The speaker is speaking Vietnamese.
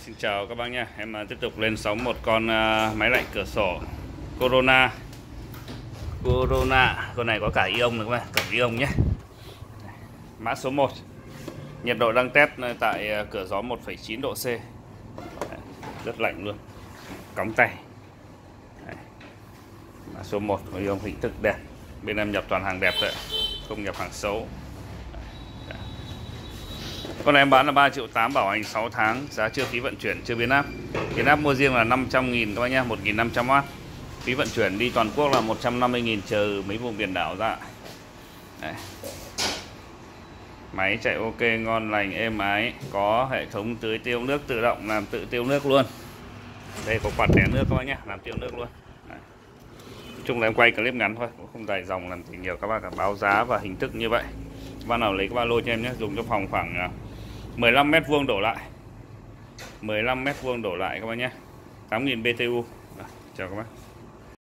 Xin chào các bác nha. Em tiếp tục lên sóng một con máy lạnh cửa sổ Corona. Con này có cả ion nữa các bạn, cả ion nhé. Mã số 1. Nhiệt độ đang test tại cửa gió 1,9 độ C. Rất lạnh luôn. Cóng tay. Mã số 1 có ion hình thức đẹp. Bên em nhập toàn hàng đẹp đấy, không nhập hàng xấu. Con này em bán là 3,8 triệu, bảo hành 6 tháng, giá chưa phí vận chuyển, chưa biến áp. Biến áp mua riêng là 500.000 các bác nhá, 1.500W. Phí vận chuyển đi toàn quốc là 150.000 chờ mấy vùng biển đảo ra. Đấy. Máy chạy ok, ngon lành, êm ái, có hệ thống tưới tiêu nước tự động, làm tự tiêu nước luôn. Đây có quạt đẻ nước các bác nhá, làm tiêu nước luôn. Đấy. Nói chung là em quay clip ngắn thôi, cũng không dài dòng làm gì nhiều, các bác cả báo giá và hình thức như vậy. Các bác nào lấy cái ba lô cho em nhé, dùng cho phòng khoảng 15 m² đổ lại. 15 m² đổ lại các bác nhé. 8.000 BTU. Chào các bác.